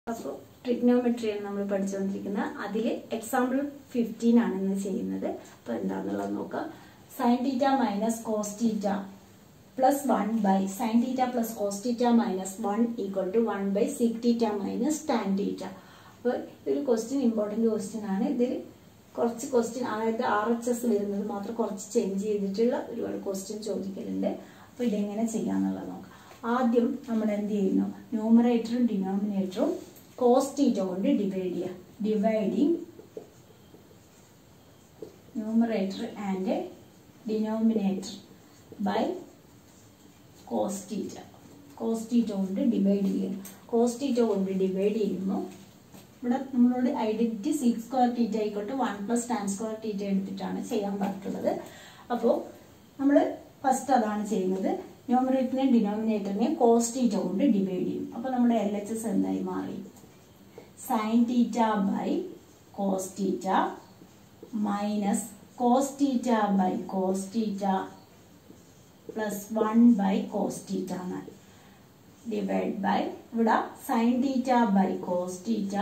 അപ്പോൾ ട്രിഗ്നോമെട്രിയാണ് നമ്മൾ പഠിച്ചുകൊണ്ടിരിക്കുന്നത്. അതിൽ എക്സാമ്പിൾ 15 ആണ് ഇന്ന് ചെയ്യുന്നത്. അപ്പോൾ എന്താണെന്നുള്ളത് നോക്കാം. Sine theta minus cos theta plus 1 by sine theta plus cos theta minus 1 equal to 1 by sec theta minus tan theta. അപ്പോൾ ഇതൊരു ക്വസ്റ്റ്യൻ, ഇമ്പോർട്ടൻറ്റ് ക്വസ്റ്റ്യൻ ആണ്. ഇതിൽ കുറച്ച് ക്വസ്റ്റ്യൻ, അതായത് RHS വരുന്നത് മാത്രം കുറച്ച് ചേഞ്ച് ചെയ്തിട്ടുള്ള ഒരുപാട് ക്വസ്റ്റ്യൻ ചോദിക്കലുണ്ട്. അപ്പോൾ ഇതെങ്ങനെ ചെയ്യാന്നുള്ളത് നോക്കാം. ആദ്യം നമ്മൾ എന്ത് ചെയ്യുന്നു, ന്യൂമറേറ്ററും ഡിനോമിനേറ്ററും കോസ് തീറ്റ കൊണ്ട് ഡിവൈഡ് ചെയ്യുക. Dividing numerator and denominator by cos theta. Cos theta കൊണ്ട് ഡിവൈഡ് ചെയ്യുക. കോസ് തീറ്റ കൊണ്ട് ഡിവൈഡ് ചെയ്യുമ്പോൾ ഇവിടെ നമ്മളോട് ഐഡന്റിറ്റി സിക് സ്ക്വയർ തീറ്റ ആയിക്കോട്ടെ 1 പ്ലസ് ടാൻ സ്ക്വയർ തീറ്റ എടുത്തിട്ടാണ് ചെയ്യാൻ പറഞ്ഞിട്ടുള്ളത്. അപ്പോൾ നമ്മൾ ഫസ്റ്റ് അതാണ് ചെയ്യുന്നത്. ന്യൂമറേറ്ററിനെയും ഡിനോമിനേറ്ററിനെയും കോസ് തീറ്റ കൊണ്ട് ഡിവൈഡ് ചെയ്യും. അപ്പോൾ നമ്മുടെ LHS എന്തായി മാറി? Sine theta by cos theta minus cos theta by cos theta plus 1 by cos theta എന്നാണ്. ഡിവൈഡ് ബൈ ഇവിടെ sine theta by cos theta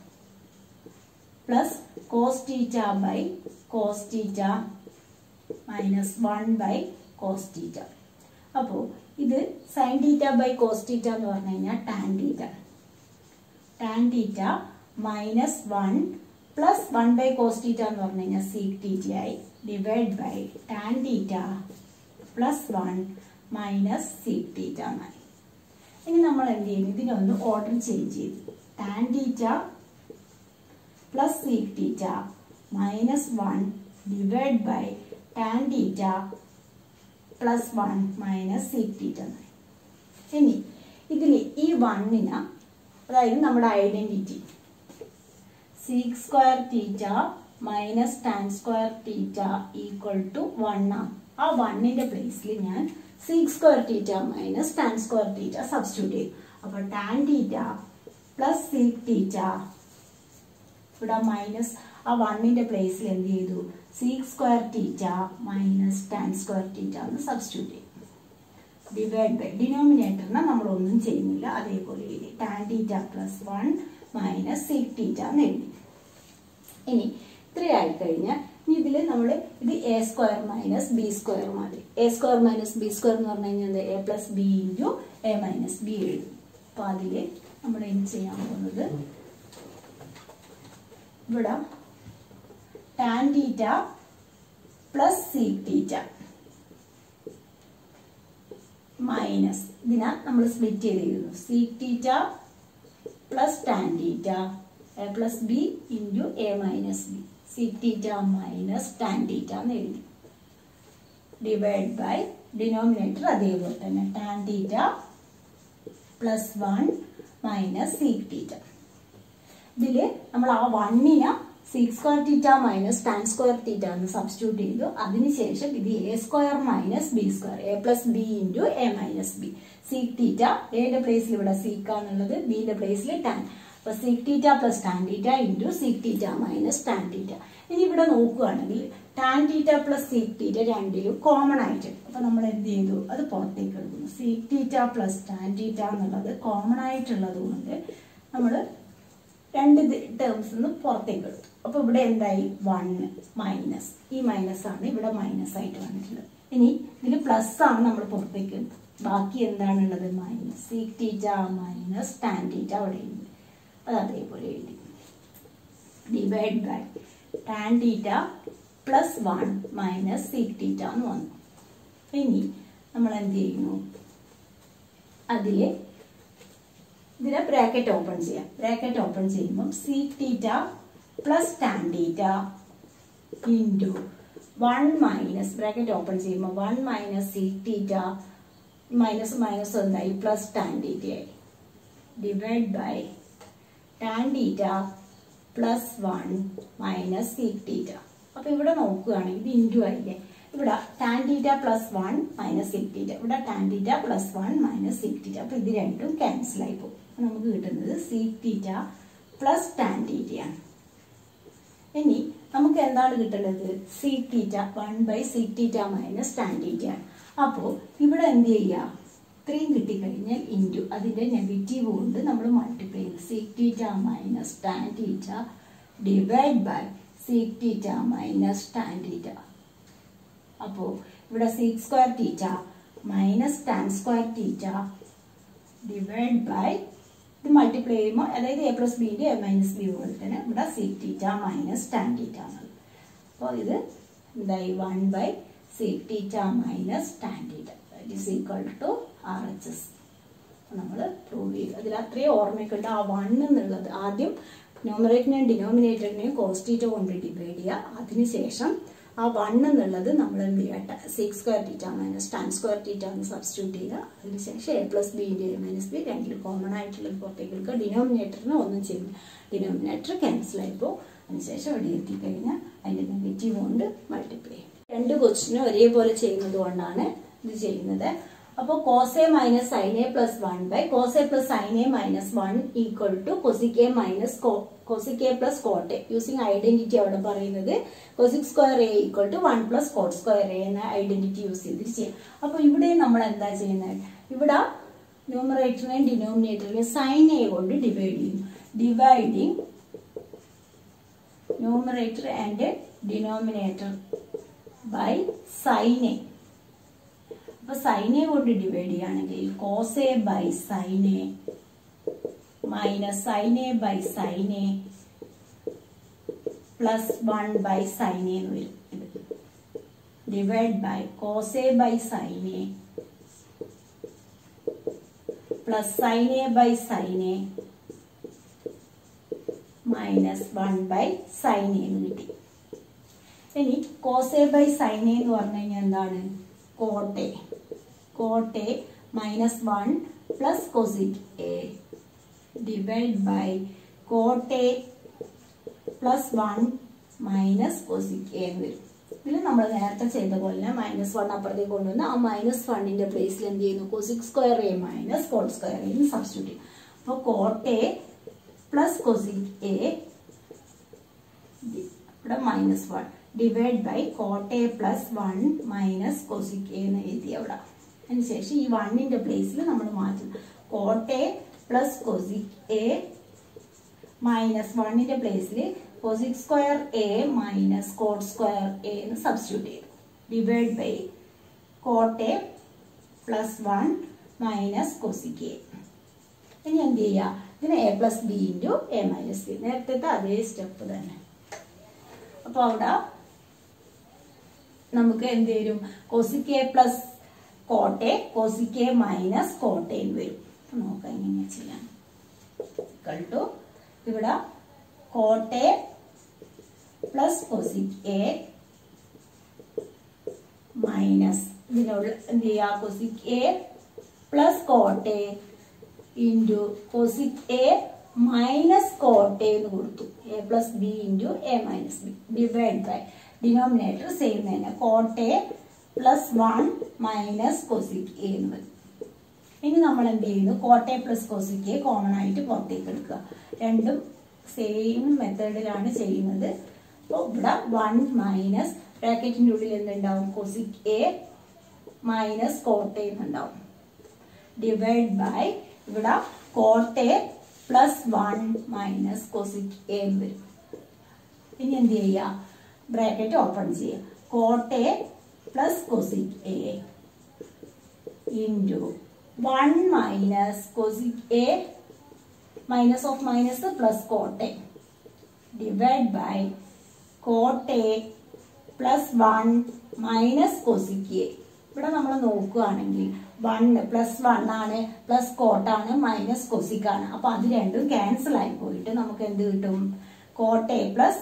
plus cos theta by cos theta minus 1 by cos theta. അപ്പോൾ ഇത് sine theta by cos theta എന്ന് പറഞ്ഞു കഴിഞ്ഞാൽ tan theta. Tan theta minus 1 plus 1 by cos theta എന്ന് പറഞ്ഞു കഴിഞ്ഞാൽ sec theta ആയി. Divide by tan theta plus 1 minus sec theta എന്നായി. ഇനി നമ്മൾ എന്ത് ചെയ്യും, ഇതിനൊന്ന് ഓർഡർ ചേഞ്ച് ചെയ്തു. Tan theta plus sec theta minus 1 divide by tan theta plus 1 minus sec theta എന്നായി. ഇനി ഇതിൽ ഈ 1ന്, അതായത് നമ്മുടെ identity sec square theta minus tan square theta equal to 1 ആണ്. ആ 1ന്റെ പ്ലേസിൽ ഞാൻ sec square theta minus tan square theta substitute ചെയ്യും. അപ്പോൾ tan theta plus sec theta, ഇവിടെ മൈനസ് ആ 1ന്റെ പ്ലേസിൽ എന്ത് ചെയ്തു, sec square theta minus tan square theta എന്ന് സബ്സ്റ്റിറ്റ്യൂട്ട് ചെയ്യും. ഡിവൈഡ് ബൈ ഡിനോമിനേറ്ററിനെ നമ്മളൊന്നും ചെയ്യുന്നില്ല, അതേപോലെ എഴുതി. Tan theta plus 1 minus sec theta എന്ന് എഴുതി. ഇനി ഇത്രയായി കഴിഞ്ഞാൽ ഇതിൽ നമ്മൾ ഇത് a square minus b square മാറി. A square minus b square എന്ന് പറഞ്ഞു കഴിഞ്ഞാൽ a plus B into a minus b എഴുതും. അപ്പോൾ അതിൽ നമ്മൾ എന്ത് ചെയ്യാൻ പോകുന്നത്, ഇവിടെ tan theta plus sec theta minus, ഇതിനാ നമ്മൾ സ്പ്ലിറ്റ് ചെയ്ത് എഴുതുന്നു. Sec theta plus tan theta a plus B into a minus b. Sec theta minus tan theta എന്ന് എഴുതി. ഡിവൈഡ് ബൈ ഡിനോമിനേറ്റർ അതേപോലെ തന്നെ tan theta plus 1 minus sec theta. ഇതിൽ നമ്മൾ ആ 1ന് sec square theta minus tan square theta എന്ന് substitute ചെയ്തു. അതിനുശേഷം ഇത് a square minus b square a plus B into a minus b. Sec theta എയുടെ പ്ലേസിൽ ഇവിടെ സീക്ക് ആണുള്ളത്, ബിയുടെ പ്ലേസിൽ ടാൻ. അപ്പോൾ sec theta plus tan theta into sec theta minus tan തീറ്റ. ഇനി ഇവിടെ നോക്കുകയാണെങ്കിൽ tan theta plus sec theta രണ്ടിലും കോമൺ ആയിട്ട്, അപ്പോൾ നമ്മൾ എന്ത് ചെയ്തു, അത് പുറത്തേക്ക് എടുക്കുന്നു. Sec theta plus tan theta എന്നുള്ളത് കോമൺ ആയിട്ടുള്ളത് കൊണ്ട് നമ്മൾ രണ്ട് ടേംസ് നിന്ന് പുറത്തേക്ക് എടുത്തു. അപ്പോൾ ഇവിടെ എന്തായി, 1 മൈനസ്, ഈ മൈനസ് ആണ് ഇവിടെ മൈനസ് ആയിട്ട് വന്നിട്ടുള്ളത്. ഇനി ഇതിൽ പ്ലസ് ആണ് നമ്മൾ പുറത്തേക്ക് എടുത്തത്. ബാക്കി എന്താണുള്ളത്, minus. Sec theta minus tan theta അവിടെ ഉണ്ട്, അത് അതേപോലെ എഴുതി. Divide by tan theta plus 1 minus sec theta എന്ന് വന്നു. ഇനി നമ്മൾ എന്ത് ചെയ്യുന്നു, അതിൽ ഇതിനെ ബ്രാക്കറ്റ് ഓപ്പൺ ചെയ്യാം. ബ്രാക്കറ്റ് ഓപ്പൺ ചെയ്യുമ്പം sec theta plus tan theta into 1 minus, bracket open ചെയ്യുമ്പോൾ 1 minus sec theta minus minus എന്തായി, പ്ലസ് ടാൻ തീറ്റ ആയി. Divide by tan theta plus 1 minus sec theta. അപ്പോൾ ഇവിടെ നോക്കുകയാണെങ്കിൽ ഇത് ഇൻറ്റു ആയില്ലേ, ഇവിടെ tan theta plus 1 minus sec theta, ഇവിടെ tan theta plus 1 minus sec theta. അപ്പോൾ ഇത് രണ്ടും ക്യാൻസൽ ആയി പോകും. നമുക്ക് കിട്ടുന്നത് സീക് തീറ്റ പ്ലസ് ടാൻ തീറ്റയാണ്. ഇനി നമുക്ക് എന്താണ് കിട്ടുന്നത്, sec theta 1 by sec theta minus tan തീറ്റയാണ്. അപ്പോൾ ഇവിടെ എന്ത് ചെയ്യുക, ഇത്രയും കിട്ടിക്കഴിഞ്ഞാൽ ഇൻറ്റു അതിൻ്റെ നെഗറ്റീവ് കൊണ്ട് നമ്മൾ മൾട്ടിപ്ലൈ ചെയ്ത് sec θ minus tan θ divide by sec θ minus tan θ. അപ്പോൾ ഇവിടെ sec square θ minus tan square θ divide by ഇത് മൾട്ടിപ്ലൈ ചെയ്യുമ്പോൾ അതായത് a plus B into a minus b പോലെ തന്നെ ഇവിടെ sec θ മൈനസ് tan θ ആണ്. അപ്പോൾ ഇത് എന്തായി 1 by sec θ minus tan θ is equal to RHS. നമ്മൾ പ്രൂവ് ചെയ്തു. അതിൽ അത്രയും ഓർമ്മയ്ക്കുണ്ട്. ആ 1 എന്നുള്ളത് ആദ്യം ന്യൂമറേറ്ററിനെയും ഡിനോമിനേറ്ററിനെയും cos θ കൊണ്ട് ഡിവൈഡ് ചെയ്യുക. അതിനുശേഷം ആ 1 എന്നുള്ളത് നമ്മൾ എന്ത് ചെയ്യുക, sec square θ minus tan square θ എന്ന് സബ്സ്റ്റിറ്റ്യൂട്ട് ചെയ്യുക. അതിനുശേഷം a plus B into a minus B രണ്ടിൽ കോമൺ ആയിട്ടുള്ള പുറത്തേക്ക് എടുക്കുക. ഡിനോമിനേറ്ററിന് ഒന്നും ചെയ്യും, ഡിനോമിനേറ്റർ ക്യാൻസൽ ആയിപ്പോൾ അതിനുശേഷം ഇവിടെ എത്തിക്കഴിഞ്ഞാൽ അതിൻ്റെ നെഗറ്റീവ് കൊണ്ട് മൾട്ടിപ്ലൈ ചെയ്യും. രണ്ട് ക്വസ്റ്റിനും ഒരേപോലെ ചെയ്യുന്നത് കൊണ്ടാണ് ഇത് ചെയ്യുന്നത്. അപ്പോൾ cos a minus sin a plus 1 by cos a plus sin a minus 1 equal to cosic a minus cosic a plus cot a. Using identity അവിടെ പറയുന്നത് cosic square a equal to 1 plus cot square a എന്ന identity use ചെയ്തിട്ട് ചെയ്യാം. അപ്പോൾ ഇവിടെ നമ്മൾ എന്താ ചെയ്യുന്നത്, ഇവിടെ ന്യൂമറേറ്ററിനെയും ഡിനോമിനേറ്ററിനെയും sin a കൊണ്ട് ഡിവൈഡ് ചെയ്യും. Dividing numerator and denominator by sin a. അപ്പോൾ sin a കൊണ്ട് ഡിവൈഡ് ചെയ്യുകയാണെങ്കിൽ cos a by sin a minus sin a by sin a plus 1 by sin a എന്ന് വരും. ഇത് divide by cos a by sin a plus sin a by sin a minus 1 by sin a എന്ന് കിട്ടി. ഇനി cos a by sin a എന്ന് പറഞ്ഞു കഴിഞ്ഞാൽ എന്താണ്, cot a minus 1 plus cosic a divide by cot a plus 1 minus cosic a എന്ന് വരും. ഇതിൽ നമ്മൾ നേരത്തെ ചെയ്ത പോലെ മൈനസ് 1 അപ്പുറത്തേക്ക് കൊണ്ടുവന്ന് ആ മൈനസ് 1ന്റെ പ്ലേസിൽ എന്ത് ചെയ്യുന്നു, cosic square a minus cot square a എന്ന് സബ്സ്റ്റിറ്റ്യൂട്ട് ചെയ്യും. അപ്പോൾ cot a plus cosic a ഇവിടെ minus 1 divide by cot a plus 1 minus cosic a എന്ന് എഴുതി അവിടെ. അതിനുശേഷം ഈ 1ന്റെ പ്ലേസിൽ നമ്മൾ മാറ്റും. cot a plus cosic a minus 1ന്റെ പ്ലേസിൽ cosic square a minus cot square a എന്ന് സബ്സ്റ്റിറ്റ്യൂട്ട് ചെയ്തു. Divide by cot a plus 1 minus cosic a. ഇനി എന്ത് ചെയ്യുക, ഇതിന് a plus B into a minus B, നേരത്തെ അതേ സ്റ്റെപ്പ് തന്നെ. അപ്പോൾ അവിടെ നമുക്ക് എന്ത് വരും, cosic a plus cot a cosic a minus cot a എന്ന് വരും. നോക്കാം എങ്ങനെയാ ചെയ്യാൻ. ടു ഇവിടെ cot a plus cosic a minus ഇതിനുള്ള എന്ത് ചെയ്യുക, cosic a plus cot a into cosic a minus cot a എന്ന് കൊടുത്തു. a plus B into a minus B divide by denominator same തന്നെ cot a plus 1 minus cosic a എന്ന് വരും. ഇനി നമ്മൾ എന്ത് ചെയ്യുന്നു, cot a plus cosic a common ആയിട്ട് പുറത്തേക്ക് എടുക്കുക. രണ്ടും സെയിം മെത്തേഡിലാണ് ചെയ്യുന്നത്. അപ്പോൾ ഇവിടെ 1 മൈനസ് ബ്രാക്കറ്റിൻ്റെ ഉള്ളിൽ എന്തുണ്ടാവും, cosic a minus cot a എന്നുണ്ടാവും. ഡിവൈഡ് ബൈ ഇവിടെ cot a plus 1 minus cosic a എന്ന് വരും. ഇനി എന്ത് ചെയ്യുക, ബ്രാക്കറ്റ് ഓപ്പൺ ചെയ്യുക. cot a plus cosic a into 1 minus cosic a minus of minus plus cot a divide by cot a plus 1 minus cosic a. ഇവിടെ നമ്മൾ നോക്കുകയാണെങ്കിൽ 1 plus 1 ആണ്, പ്ലസ് cot ആണ്, മൈനസ് cosic ആണ്. അപ്പൊ അത് രണ്ടും ക്യാൻസൽ ആയി പോയിട്ട് നമുക്ക് എന്ത് കിട്ടും, cot a plus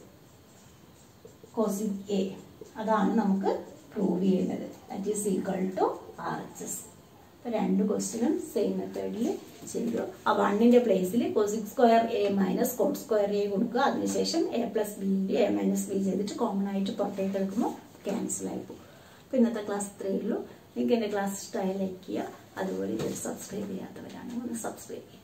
cosic a. അതാണ് നമുക്ക് പ്രൂവ് ചെയ്യുന്നത്. That is equal to RHS. അപ്പോൾ രണ്ട് ക്വസ്റ്റ്യനും സെയിം മെത്തേഡിൽ ചെയ്തു. ആ 1ന്റെ പ്ലേസിൽ cosic square a minus cot square a കൊടുക്കുക. അതിനുശേഷം a plus B into a minus B ചെയ്തിട്ട് കോമൺ ആയിട്ട് പുറത്തേക്ക് എടുക്കുമ്പോൾ ക്യാൻസൽ ആയി പോകും. അപ്പോൾ ഇന്നത്തെ ക്ലാസ് ഇത്രയേ ഉള്ളൂ. നിങ്ങൾക്ക് എൻ്റെ ക്ലാസ് ഇഷ്ടമായി ലൈക്ക് ചെയ്യുക. അതുപോലെ ഇത് സബ്സ്ക്രൈബ് ചെയ്യാത്തവരാണെങ്കിൽ ഒന്ന് സബ്സ്ക്രൈബ് ചെയ്യുക.